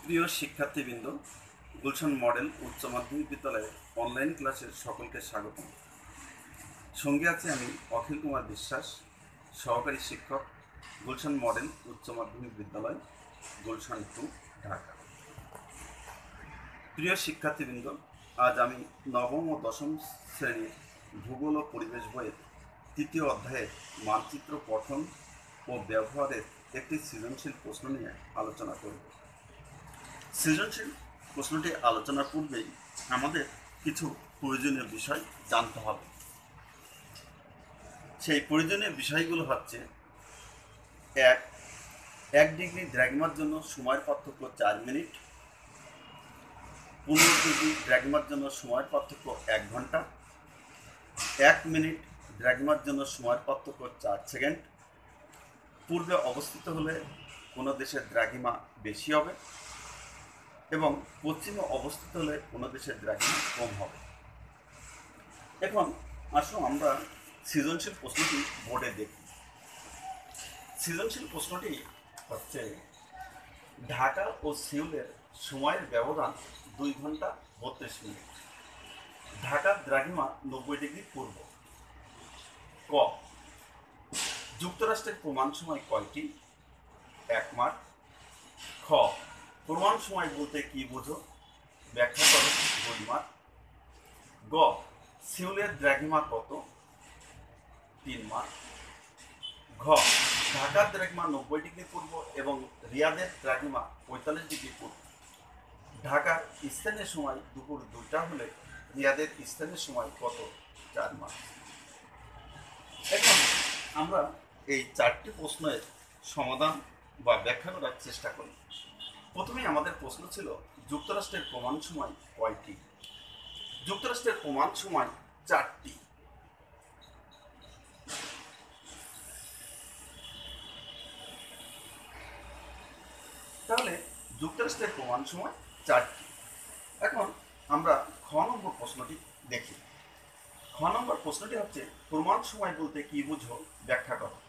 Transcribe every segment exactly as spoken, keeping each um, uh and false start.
প্রিয় শিক্ষার্থীবৃন্দ, গুলশান মডেল উচ্চ মাধ্যমিক বিদ্যালয়ের অনলাইন ক্লাসের সকলকে স্বাগত। সঙ্গে আছে আমি অখিল কুমার বিশ্বাস, সহকারী শিক্ষক, গুলশান মডেল উচ্চ মাধ্যমিক বিদ্যালয়, গুলশান টু, ঢাকা। প্রিয় শিক্ষার্থীবৃন্দ, আজ আমি নবম ও দশম শ্রেণীর ভূগোল ও পরিবেশ বইয়ের তৃতীয় অধ্যায়ের মানচিত্র পঠন ও ব্যবহারের একটি সৃজনশীল প্রশ্ন নিয়ে আলোচনা করব। সৃজনশীল প্রশ্নটি আলোচনার পূর্বেই আমাদের কিছু প্রয়োজনীয় বিষয় জানতে হবে। সেই প্রয়োজনীয় বিষয়গুলো হচ্ছে, এক এক ডিগ্রি দ্রাঘিমার জন্য সময়ের পার্থক্য চার মিনিট, পনেরো ডিগ্রি দ্রাঘিমার জন্য সময়ের পার্থক্য এক ঘন্টা, এক মিনিট দ্রাঘিমার জন্য সময়ের পার্থক্য চার সেকেন্ড, পূর্বে অবস্থিত হলে কোনো দেশের দ্রাঘিমা বেশি হবে এবং পশ্চিমে অবস্থিত হলে কোনো দেশের দ্রাঘিমা কম হবে। এখন আসুন আমরা সৃজনশীল প্রশ্নটি বোর্ডে দেখি। সৃজনশীল প্রশ্নটি হচ্ছে, ঢাকা ও সিউলের সময়ের ব্যবধান দুই ঘন্টা বত্রিশ মিনিট। ঢাকার দ্রাঘিমা নব্বই ডিগ্রি পূর্ব। ক, যুক্তরাষ্ট্রের প্রমাণ সময় কয়টি? এক মাস। খ, প্রমাণ সময় বলতে কি বোঝো? ব্যাখ্যা করো দুই মাস। গ, সিউলের দ্রাঘিমা কত? তিন মাস। ঘ, ঢাকার দ্রাঘিমা নব্বই ডিগ্রি পূর্ব এবং রিয়াদের দ্রাঘিমা পঁয়তাল্লিশ ডিগ্রি পূর্ব। ঢাকার স্থানীয় সময় দুপুর দুইটা হলে রিয়াদের স্থানীয় সময় কত? চার মাস। এখন আমরা এই চারটি প্রশ্নের সমাধান বা ব্যাখ্যা করার চেষ্টা করি। প্রথমেই আমাদের প্রশ্ন ছিল, যুক্তরাষ্ট্রের প্রমাণ সময় কয়টি? যুক্তরাষ্ট্রের প্রমাণ সময় চারটি। তাহলে যুক্তরাষ্ট্রের প্রমাণ সময় চারটি। এখন আমরা খ নম্বর প্রশ্নটি দেখি। খ নম্বর প্রশ্নটি হচ্ছে, প্রমাণ সময় বলতে কি বুঝো? ব্যাখ্যা করো।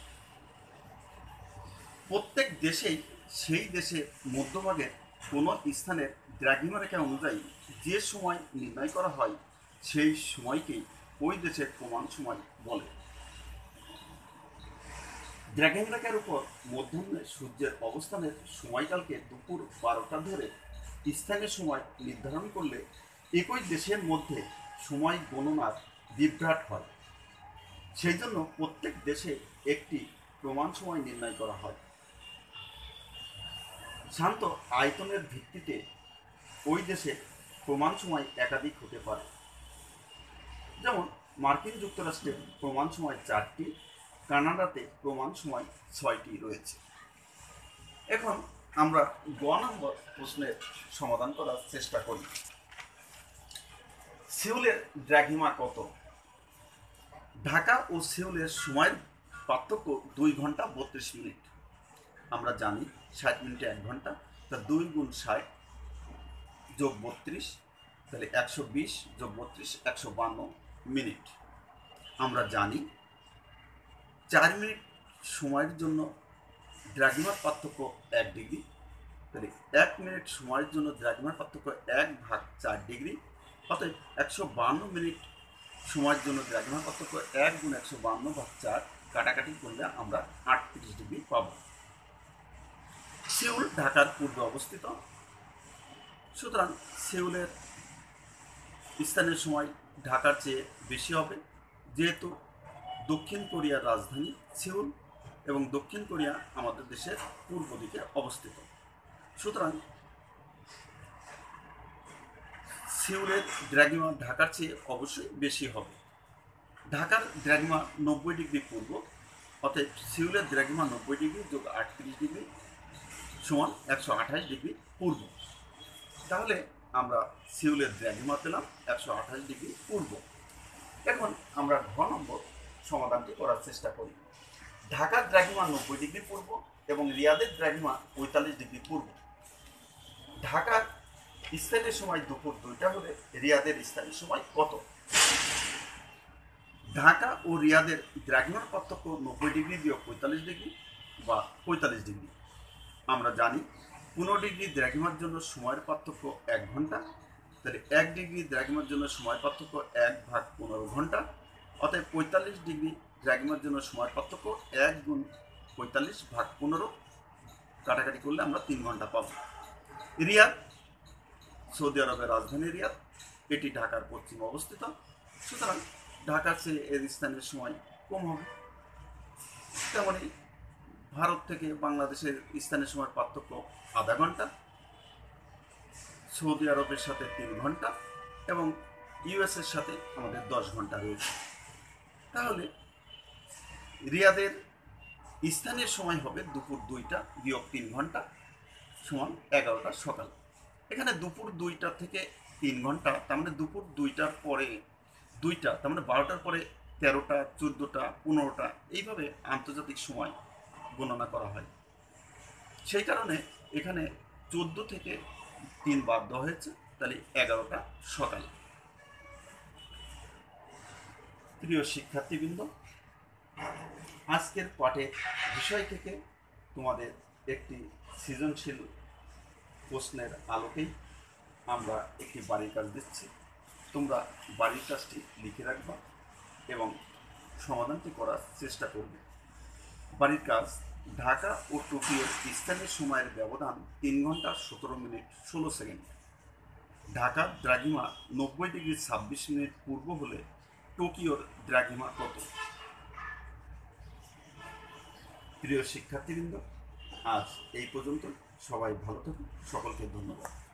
প্রত্যেক দেশেই সেই দেশের মধ্যভাগের কোনো স্থানের দ্রাঘিমা রেখা অনুযায়ী যে সময় নির্ণয় করা হয় সেই সময়কেই ওই দেশের প্রমাণ সময় বলে। দ্রাঘিমা রেখার উপর মধ্যাহ্নে সূর্যের অবস্থানের সময়কালকে দুপুর বারোটা ধরে স্থানীয় সময় নির্ধারণ করলে একই দেশের মধ্যে সময় গণনার বিভ্রাট হয়। সেই জন্য প্রত্যেক দেশে একটি প্রমাণ সময় নির্ণয় করা হয়। শান্ত আয়তনের ভিত্তিতে ওই দেশে প্রমাণ সময় একাধিক হতে পারে। যেমন মার্কিন যুক্তরাষ্ট্রে প্রমাণ সময় চারটি, কানাডাতে প্রমাণ সময় ছয়টি রয়েছে। এখন আমরা গ নম্বর প্রশ্নের সমাধান করার চেষ্টা করি। সিউলের দ্রাঘিমা কত? ঢাকা ও সিউলের সময়ের পার্থক্য দুই ঘন্টা বত্রিশ মিনিট। আমরা জানি ষাট মিনিটে এক ঘন্টা, তা দুই গুণ ষাট যোগ বত্রিশ, তাহলে একশো বিশ যোগ বত্রিশ একশো বান্ন মিনিট। আমরা জানি চার মিনিট সময়ের জন্য দ্রাঘিমার পার্থক্য এক ডিগ্রি, তাহলে এক মিনিট সময়ের জন্য দ্রাঘিমার পার্থক্য এক ভাগ চার ডিগ্রি, অতএব একশো বান্ন মিনিট সময়ের জন্য দ্রাঘিমার পার্থক্য এক গুণ একশো বান্ন ভাগ চার, কাটাকাটি করলে আমরা আটত্রিশ ডিগ্রি পাব। সিউল ঢাকার পূর্বে অবস্থিত, সুতরাং সিউলের স্থানীয় সময় ঢাকার চেয়ে বেশি হবে, যেহেতু দক্ষিণ কোরিয়ার রাজধানী সিউল এবং দক্ষিণ কোরিয়া আমাদের দেশের পূর্ব দিকে অবস্থিত। সুতরাং সিউলের দ্রাঘিমা ঢাকার চেয়ে অবশ্যই বেশি হবে। ঢাকার দ্রাঘিমা নব্বই ডিগ্রি পূর্ব, অতএব সিউলের দ্রাঘিমা নব্বই ডিগ্রি যোগ আটত্রিশ ডিগ্রি সমান একশো আঠাশ ডিগ্রি পূর্ব। তাহলে আমরা সিউলের দ্রাঘিমা পেলাম একশো আঠাশ ডিগ্রি পূর্ব। এখন আমরা ঘ নম্বর সমাধানটি করার চেষ্টা করি। ঢাকার দ্রাঘিমা নব্বই ডিগ্রি পূর্ব এবং রিয়াদের দ্রাঘিমা পঁয়তাল্লিশ ডিগ্রি পূর্ব। ঢাকার স্থানীয় সময় দুপুর দুইটা হলে রিয়াদের স্থানীয় সময় কত? ঢাকা ও রিয়াদের দ্রাঘিমার পার্থক্য নব্বই ডিগ্রি বিয়োগ পঁয়তাল্লিশ ডিগ্রি বা পঁয়তাল্লিশ ডিগ্রি। আমরা জানি পনেরো ডিগ্রি দ্রাঘিমার জন্য সময়ের পার্থক্য এক ঘন্টা, তাহলে এক ডিগ্রি দ্রাঘিমার জন্য সময় পার্থক্য এক ভাগ পনেরো ঘন্টা, অতএব পঁয়তাল্লিশ ডিগ্রি দ্রাঘিমার জন্য সময় পার্থক্য এক গুণ পঁয়তাল্লিশ ভাগ পনেরো, কাটাকাটি করলে আমরা তিন ঘন্টা পাবো। রিয়াদ সৌদি আরবের রাজধানী রিয়াদ, এটি ঢাকার পশ্চিমে অবস্থিত, সুতরাং ঢাকার চেয়ে এর স্থানীয় সময় কম হবে। তেমনই ভারত থেকে বাংলাদেশের স্থানীয় সময়ের পার্থক্য আধা ঘন্টা, সৌদি আরবের সাথে তিন ঘন্টা এবং ইউএসের সাথে আমাদের দশ ঘন্টা রয়েছে। তাহলে রিয়াদের স্থানীয় সময় হবে দুপুর দুইটা বিয়োগ তিন ঘন্টা সমান এগারোটা সকাল। এখানে দুপুর দুইটা থেকে তিন ঘন্টা, তার মানে দুপুর দুইটার পরে দুইটা, তার মানে বারোটার পরে তেরোটা, চোদ্দোটা, পনেরোটা, এইভাবে আন্তর্জাতিক সময় গণনা করা হয়। সেই কারণে এখানে চোদ্দো থেকে তিন বাদ দেওয়া হয়েছে, তাহলে এগারোটা সকাল। প্রিয় শিক্ষার্থীবৃন্দ, আজকের পাঠের বিষয় থেকে তোমাদের একটি সৃজনশীল প্রশ্নের আলোকেই আমরা একটি বাড়ির কাজ দিচ্ছি। তোমরা বাড়ির কাজটি লিখে রাখবা এবং সমাধানটি করার চেষ্টা করবে। বাড়ির কাজ: ঢাকা ও টোকিওর স্থানীয় সময়ের ব্যবধান তিন ঘন্টা সতেরো মিনিট ষোলো সেকেন্ড। ঢাকার দ্রাঘিমা নব্বই ডিগ্রি ছাব্বিশ মিনিট পূর্ব হলে টোকিওর দ্রাঘিমা কত? প্রিয় শিক্ষার্থীবৃন্দ, আজ এই পর্যন্ত। সবাই ভালো থাকুন, সকলকে ধন্যবাদ।